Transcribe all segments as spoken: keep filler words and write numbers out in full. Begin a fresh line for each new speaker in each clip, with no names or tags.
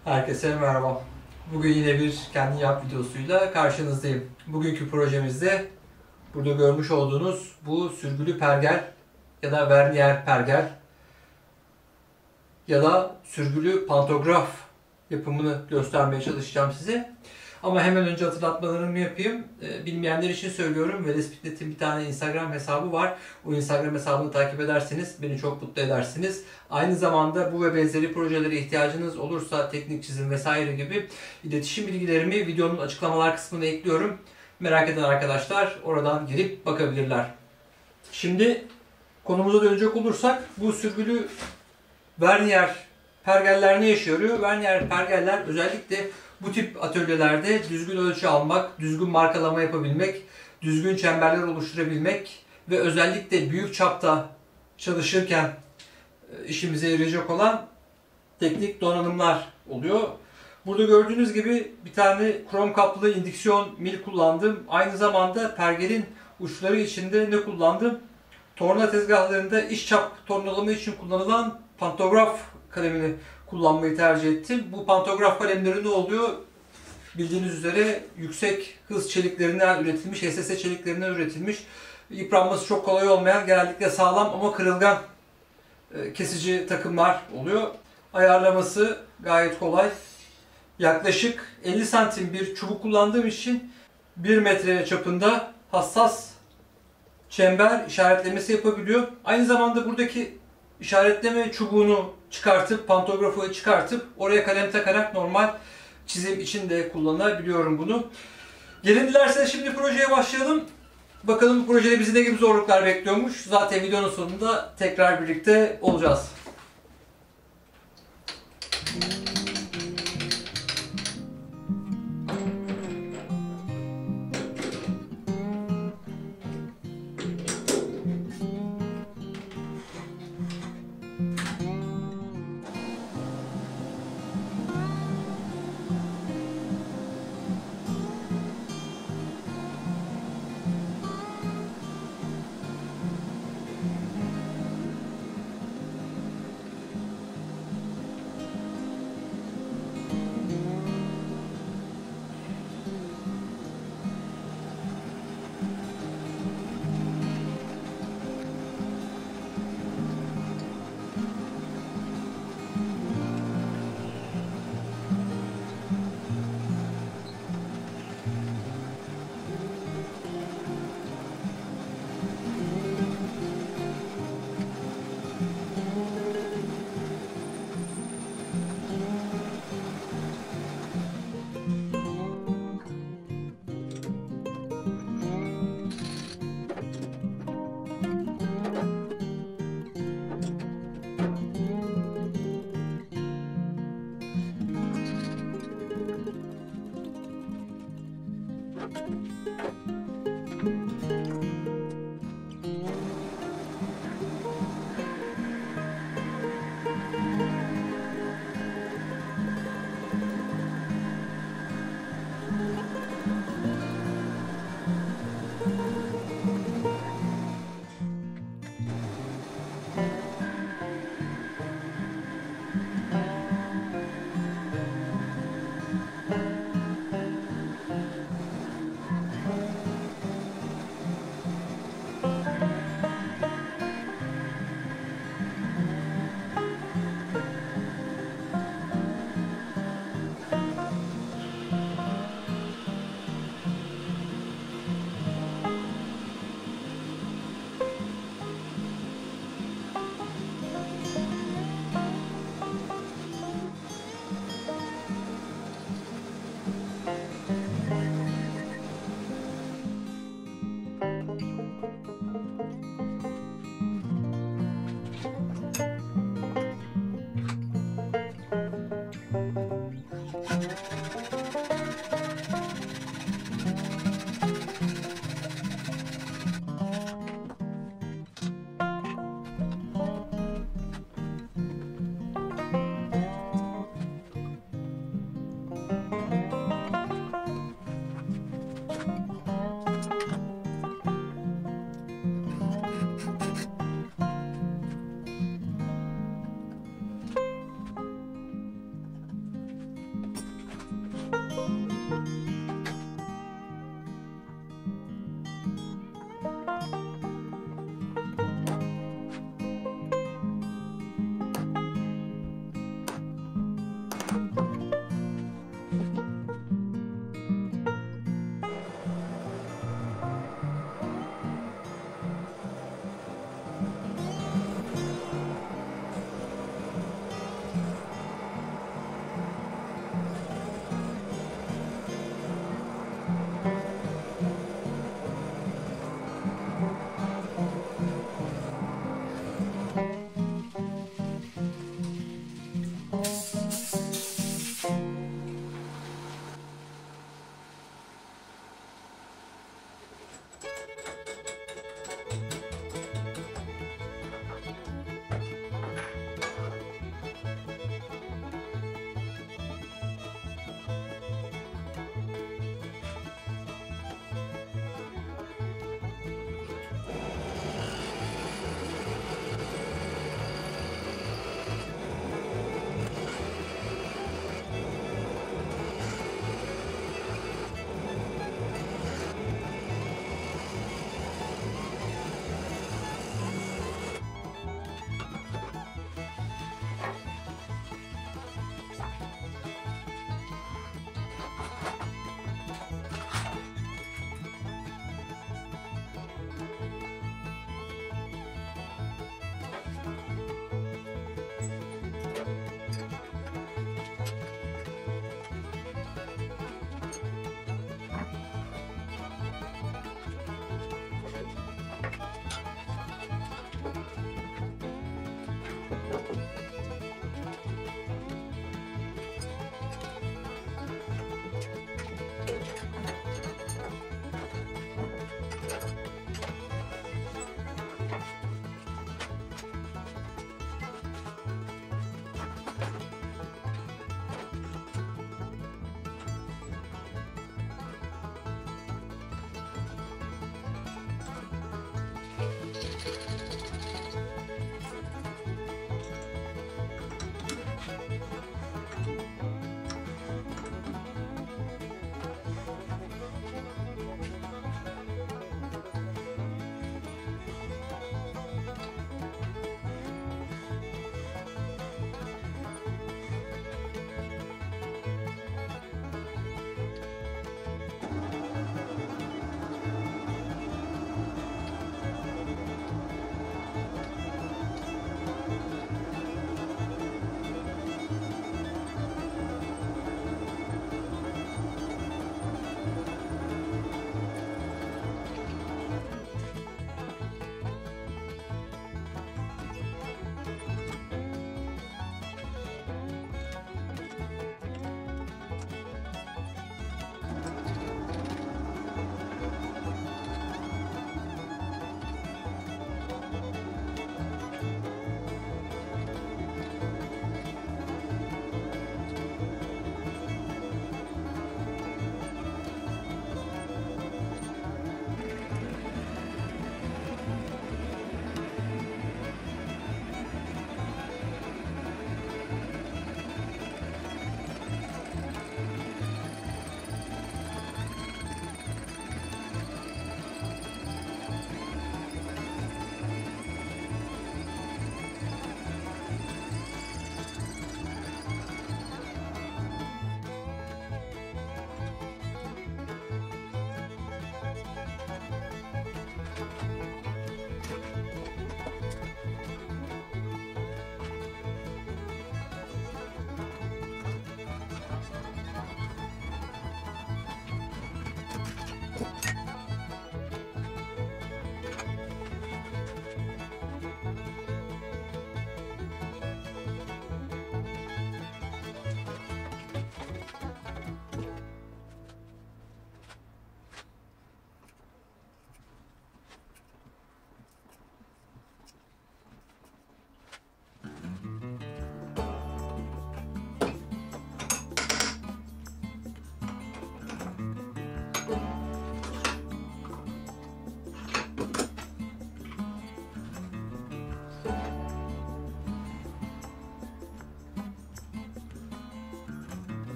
Herkese merhaba. Bugün yine bir kendi yap videosuyla karşınızdayım. Bugünkü projemizde burada görmüş olduğunuz bu sürgülü pergel ya da vernier pergel ya da sürgülü pantograf yapımını göstermeye çalışacağım size. Ama hemen önce hatırlatmalarımı yapayım. Bilmeyenler için söylüyorum. Velespiklet'in bir tane Instagram hesabı var. O Instagram hesabını takip ederseniz beni çok mutlu edersiniz. Aynı zamanda bu ve benzeri projelere ihtiyacınız olursa teknik çizim vesaire gibi iletişim bilgilerimi videonun açıklamalar kısmına ekliyorum. Merak eden arkadaşlar oradan girip bakabilirler. Şimdi konumuza dönecek olursak bu sürgülü vernier pergeller ne işe yarıyor? Vernier pergeller özellikle bu tip atölyelerde düzgün ölçü almak, düzgün markalama yapabilmek, düzgün çemberler oluşturabilmek ve özellikle büyük çapta çalışırken işimize yarayacak olan teknik donanımlar oluyor. Burada gördüğünüz gibi bir tane krom kaplı indüksiyon mil kullandım. Aynı zamanda pergelin uçları içinde ne kullandım? Torna tezgahlarında iş çap tornalama için kullanılan pantograf kalemini kullanmayı tercih ettim. Bu pantograf kalemleri ne oluyor? Bildiğiniz üzere yüksek hız çeliklerinden üretilmiş, H S S çeliklerinden üretilmiş, yıpranması çok kolay olmayan, genellikle sağlam ama kırılgan kesici takımlar oluyor. Ayarlaması gayet kolay. Yaklaşık elli santim bir çubuk kullandığım için bir metre çapında hassas çember işaretlemesi yapabiliyor. Aynı zamanda buradaki işaretleme çubuğunu çıkartıp, pantografı çıkartıp oraya kalem takarak normal çizim için de kullanabiliyorum bunu. Gelin dilerseniz şimdi projeye başlayalım. Bakalım bu projede bizi ne gibi zorluklar bekliyormuş. Zaten videonun sonunda tekrar birlikte olacağız.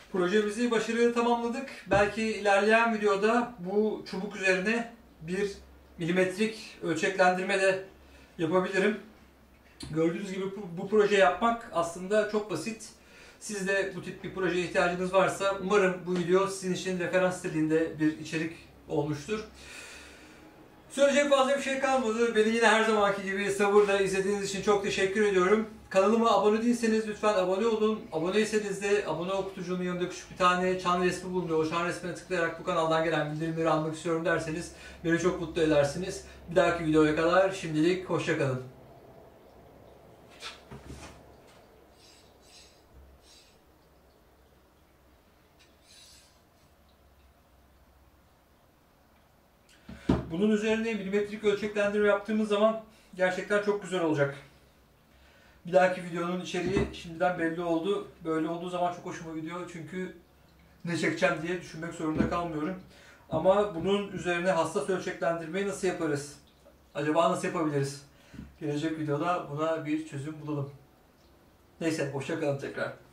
Projemizi başarıyla tamamladık. Belki ilerleyen videoda bu çubuk üzerine bir milimetrik ölçeklendirme de yapabilirim. Gördüğünüz gibi bu, bu proje yapmak aslında çok basit. Siz de bu tip bir projeye ihtiyacınız varsa umarım bu video sizin için referans niteliğinde bir içerik olmuştur. Söyleyecek fazla bir şey kalmadı. Beni yine her zamanki gibi sabırla izlediğiniz için çok teşekkür ediyorum. Kanalıma abone değilseniz lütfen abone olun. Aboneyseniz de abone ol kutucuğunun yanında küçük bir tane çan resmi bulunuyor. O çan resmine tıklayarak bu kanaldan gelen bildirimleri almak istiyorum derseniz beni çok mutlu edersiniz. Bir dahaki videoya kadar şimdilik hoşça kalın. Bunun üzerine milimetrik ölçeklendirme yaptığımız zaman gerçekten çok güzel olacak. Bir dahaki videonun içeriği şimdiden belli oldu. Böyle olduğu zaman çok hoşuma gidiyor çünkü ne çekeceğim diye düşünmek zorunda kalmıyorum. Ama bunun üzerine hassas ölçeklendirmeyi nasıl yaparız? Acaba nasıl yapabiliriz? Gelecek videoda buna bir çözüm bulalım. Neyse, hoşça kalın tekrar.